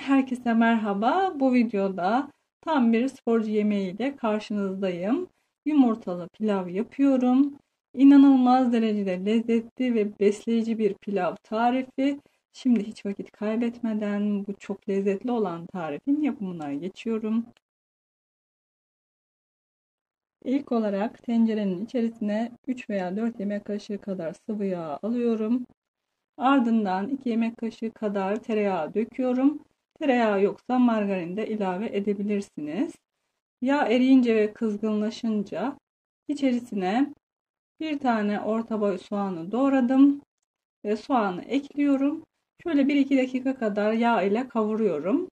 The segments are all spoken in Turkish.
herkese merhaba. Bu videoda tam bir sporcu yemeğiyle karşınızdayım. Yumurtalı pilav yapıyorum. İnanılmaz derecede lezzetli ve besleyici bir pilav tarifi. Şimdi hiç vakit kaybetmeden bu çok lezzetli olan tarifin yapımına geçiyorum. İlk olarak tencerenin içerisine 3 veya 4 yemek kaşığı kadar sıvı yağ alıyorum. Ardından 2 yemek kaşığı kadar tereyağı döküyorum. Tereyağı yoksa margarin de ilave edebilirsiniz. Yağ eriyince ve kızgınlaşınca içerisine bir tane orta boy soğanı doğradım ve soğanı ekliyorum. Şöyle 1-2 dakika kadar yağ ile kavuruyorum.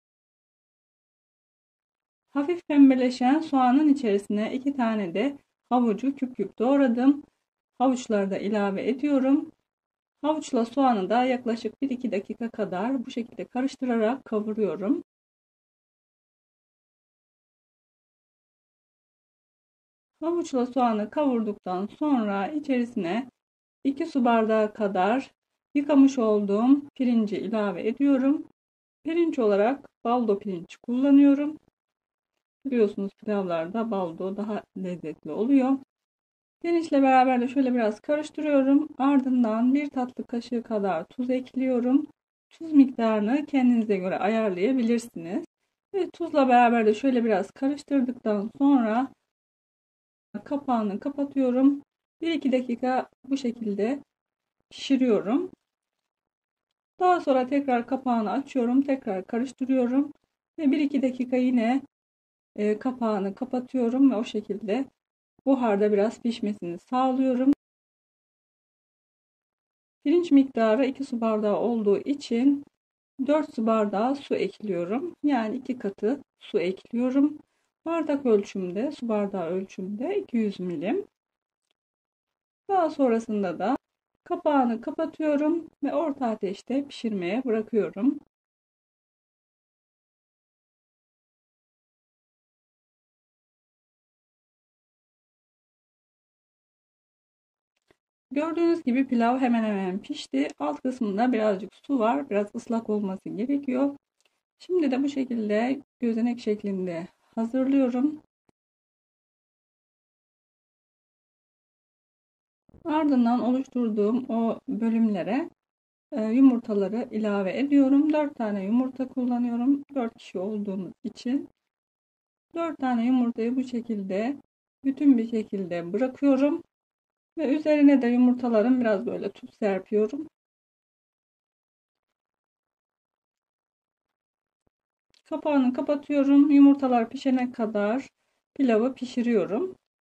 Hafif pembeleşen soğanın içerisine 2 tane de havucu küp küp doğradım. Havuçları da ilave ediyorum. Havuçla soğanı da yaklaşık 1-2 dakika kadar bu şekilde karıştırarak kavuruyorum. Havuçla soğanı kavurduktan sonra içerisine 2 su bardağı kadar yıkamış olduğum pirinci ilave ediyorum. Pirinç olarak baldo pirinç kullanıyorum. Biliyorsunuz pilavlarda baldo daha lezzetli oluyor. Pirinçle beraber de şöyle biraz karıştırıyorum. Ardından 1 tatlı kaşığı kadar tuz ekliyorum. Tuz miktarını kendinize göre ayarlayabilirsiniz. Ve tuzla beraber de şöyle biraz karıştırdıktan sonra kapağını kapatıyorum. 1-2 dakika bu şekilde pişiriyorum. Daha sonra tekrar kapağını açıyorum. Tekrar karıştırıyorum. Ve 1-2 dakika yine kapağını kapatıyorum ve o şekilde buharda biraz pişmesini sağlıyorum. Pirinç miktarı 2 su bardağı olduğu için 4 su bardağı su ekliyorum. Yani 2 katı su ekliyorum. Bardak ölçümde, su bardağı ölçümde 200 milim. Daha sonrasında da kapağını kapatıyorum ve orta ateşte pişirmeye bırakıyorum. Gördüğünüz gibi pilav hemen hemen pişti. Alt kısmında birazcık su var. Biraz ıslak olması gerekiyor. Şimdi de bu şekilde gözenek şeklinde hazırlıyorum. Ardından oluşturduğum o bölümlere yumurtaları ilave ediyorum. 4 tane yumurta kullanıyorum. 4 kişi olduğumuz için 4 tane yumurtayı bu şekilde bütün bir şekilde bırakıyorum. Ve üzerine de yumurtaların biraz böyle tuz serpiyorum. Kapağını kapatıyorum. Yumurtalar pişene kadar pilavı pişiriyorum.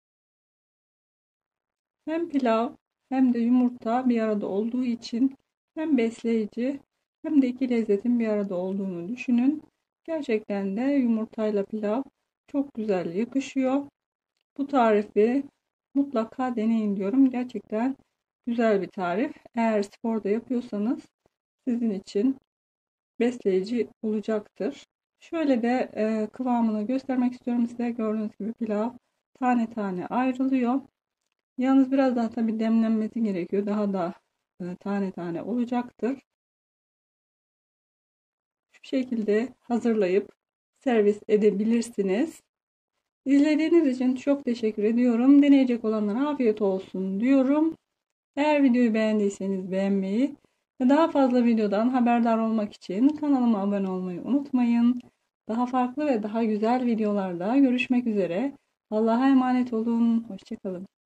Hem pilav hem de yumurta bir arada olduğu için hem besleyici hem de iki lezzetin bir arada olduğunu düşünün. Gerçekten de yumurtayla pilav çok güzel yakışıyor. Bu tarifi mutlaka deneyin diyorum. Gerçekten güzel bir tarif. Eğer sporda yapıyorsanız sizin için besleyici olacaktır. Şöyle de kıvamını göstermek istiyorum size. Gördüğünüz gibi pilav tane tane ayrılıyor. Yalnız biraz daha tabii demlenmesi gerekiyor. Daha da tane tane olacaktır. Şu şekilde hazırlayıp servis edebilirsiniz. İzlediğiniz için çok teşekkür ediyorum. Deneyecek olanlara afiyet olsun diyorum. Eğer videoyu beğendiyseniz beğenmeyi ve daha fazla videodan haberdar olmak için kanalıma abone olmayı unutmayın. Daha farklı ve daha güzel videolarda görüşmek üzere. Allah'a emanet olun. Hoşça kalın.